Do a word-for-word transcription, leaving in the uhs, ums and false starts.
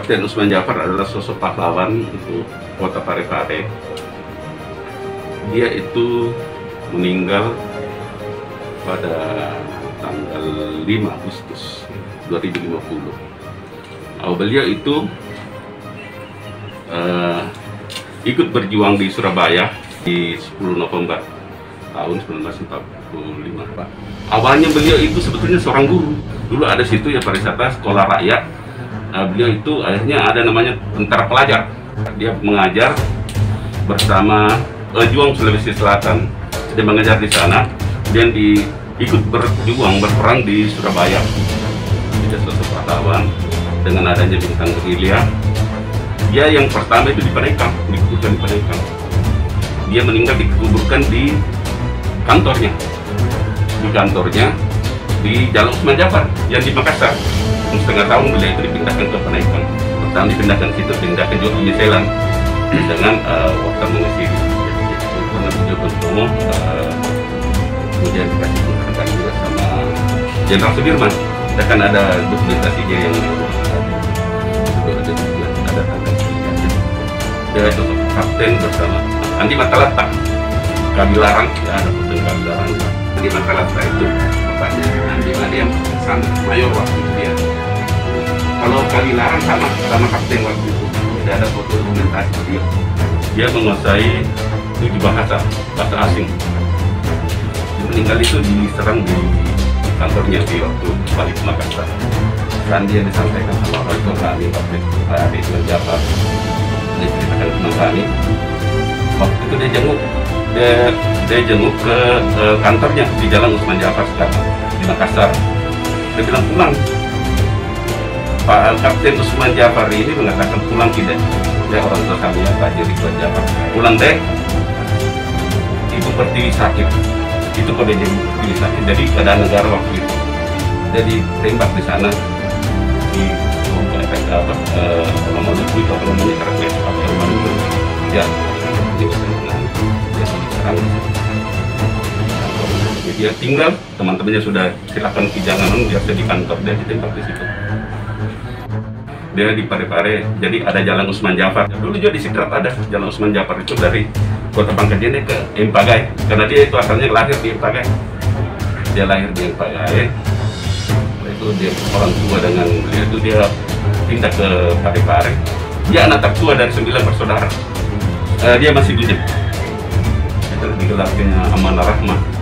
Kapten Usman Jafar adalah sosok pahlawan untuk kota Parepare. Dia itu meninggal pada tanggal lima Agustus dua ribu lima puluh. Oh, beliau itu uh, ikut berjuang di Surabaya di sepuluh November tahun seribu sembilan ratus empat puluh lima. Awalnya beliau itu sebetulnya seorang guru. Dulu ada situ ya pariwisata sekolah rakyat. Nah, beliau itu akhirnya ada namanya tentara pelajar. Dia mengajar bersama uh, Juang Sulawesi Selatan. Dia mengajar di sana dan di ikut berjuang berperang di Surabaya. Dia sosok pahlawan dengan adanya bintang gerilya. Dia yang pertama itu di Panekam, dikuburkan di Panekam. Dia meninggal dikuburkan di kantornya, di kantornya di Jalan Usman Jafar yang di Makassar. Setengah tahun beliau itu dipindahkan ke Panekam. Pertama dipindahkan situ, dipindahkan juga ke Nyeselan dengan uh, waktu mengisi karena beliau bertemu uh, kemudian dikasih penghargaan juga sama Jenderal Sudirman. Kita kan ada dokumentasinya yang ada ada tanda dia itu kapten bersama Andi Matalata Kabilarang, ya ada kapten Kabilarang. Andi Matalata itu bapaknya Andi ada yang pesan mayor waktu itu dia. Kalau Kabilarang sama sama kapten waktu itu, tidak ada foto dokumentasi dia. Dia menguasai tujuh bahasa bahasa asing. Dia meninggal itu diserang di kantornya di waktu balik ke Makassar. Dan dia disampaikan sama orang tua kami, Kapten Usman Jafar. Dia ceritakan sama kami. Waktu itu dia jenguk, dia, dia jenguk ke, ke kantornya di Jalan Usman Jafar sekarang di Makassar. Dia bilang pulang. Pak Kapten Usman Jafar ini mengatakan pulang tidak. Dia orang tua kami ya, Pak Jiri Usman Jafar. Pulang deh. Ibu Pertiwi sakit. Itu kode jadi Pertiwi sakit. Jadi keadaan negara waktu itu. Jadi tembak di sana. Di efek apa nomor itu atau nomornya terkait apa nomor itu ya dia diserang. Dia tinggal, teman-temannya sudah silakan ke jangan biasa di kantor, dia ditembak di situ. Dia di Parepare, jadi ada Jalan Usman Jafar. Dulu juga di Sidrap ada Jalan Usman Jafar itu dari Kota Pangkajene ke Empagai, karena dia itu asalnya lahir di Empagai. Dia lahir di Empagai. Itu dia orang tua dengan beliau itu dia pindah ke Parepare. Dia anak tertua dari sembilan bersaudara. Uh, dia masih bujang. Itu digelarnya Amanah Rahmah.